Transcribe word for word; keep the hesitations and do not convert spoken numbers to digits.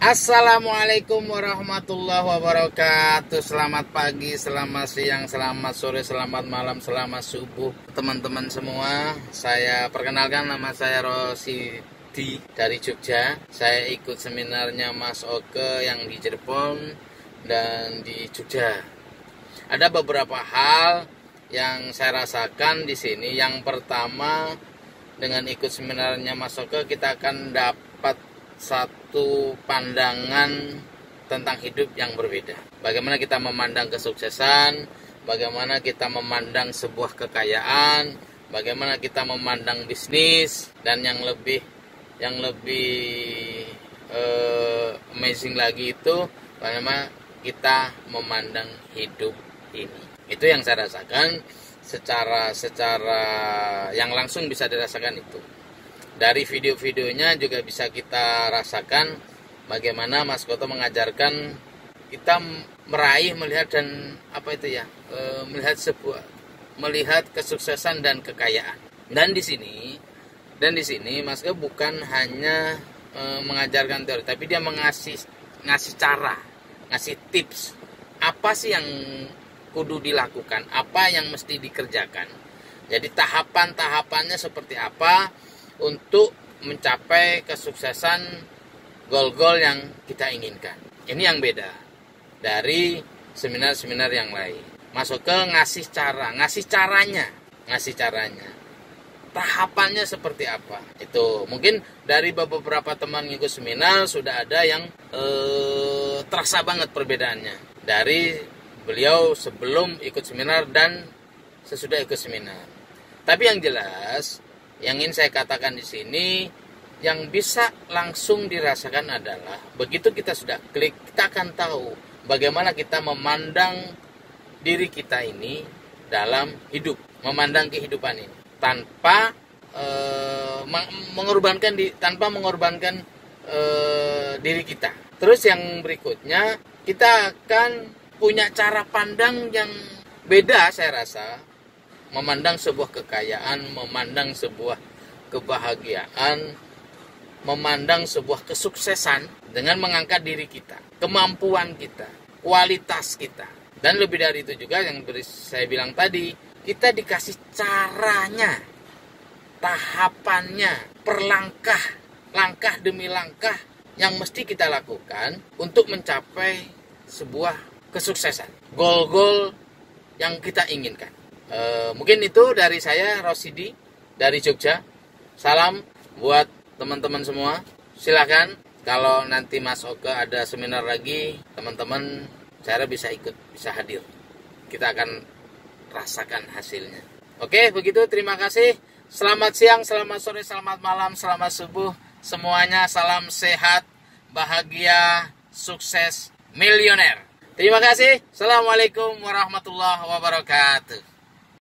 Assalamualaikum warahmatullahi wabarakatuh. Selamat pagi, selamat siang, selamat sore, selamat malam, selamat subuh teman-teman semua. Saya perkenalkan, nama saya Rosidi dari Jogja. Saya ikut seminarnya Mas Oke yang di Cirebon dan di Jogja. Ada beberapa hal yang saya rasakan di sini. Yang pertama, dengan ikut seminarnya Mas Oke kita akan dapat satu pandangan tentang hidup yang berbeda. Bagaimana kita memandang kesuksesan, bagaimana kita memandang sebuah kekayaan, bagaimana kita memandang bisnis, dan yang lebih yang lebih uh, amazing lagi itu bagaimana kita memandang hidup ini. Itu yang saya rasakan secara secara yang langsung bisa dirasakan itu. Dari video-videonya juga bisa kita rasakan bagaimana Mas Koto mengajarkan kita meraih, melihat dan apa itu ya, e, melihat sebuah melihat kesuksesan dan kekayaan. Dan di sini dan di sini Mas Koto bukan hanya e, mengajarkan teori, tapi dia mengasih ngasih cara, ngasih tips apa sih yang kudu dilakukan, apa yang mesti dikerjakan. Jadi tahapan-tahapannya seperti apa untuk mencapai kesuksesan goal-goal yang kita inginkan. Ini yang beda dari seminar-seminar yang lain. Masuk ke ngasih cara, ngasih caranya, ngasih caranya. Tahapannya seperti apa? Itu mungkin dari beberapa teman ngikut seminar sudah ada yang eh, terasa banget perbedaannya dari beliau sebelum ikut seminar dan sesudah ikut seminar. Tapi yang jelas, yang ingin saya katakan di sini, yang bisa langsung dirasakan adalah begitu kita sudah klik, kita akan tahu bagaimana kita memandang diri kita ini dalam hidup, memandang kehidupan ini tanpa e, mengorbankan di, tanpa mengorbankan e, diri kita. Terus yang berikutnya, kita akan punya cara pandang yang beda, saya rasa. Memandang sebuah kekayaan, memandang sebuah kebahagiaan, memandang sebuah kesuksesan dengan mengangkat diri kita, kemampuan kita, kualitas kita. Dan lebih dari itu juga yang saya bilang tadi, kita dikasih caranya, tahapannya, perlangkah, langkah demi langkah yang mesti kita lakukan untuk mencapai sebuah kesuksesan, goal-goal yang kita inginkan. E, mungkin itu dari saya, Rosidi dari Jogja. Salam buat teman-teman semua. Silakan kalau nanti Mas Oke ada seminar lagi, teman-teman saya bisa ikut, bisa hadir. Kita akan rasakan hasilnya. Oke, begitu. Terima kasih. Selamat siang, selamat sore, selamat malam, selamat subuh. Semuanya salam sehat, bahagia, sukses, milioner. Terima kasih. Assalamualaikum warahmatullahi wabarakatuh.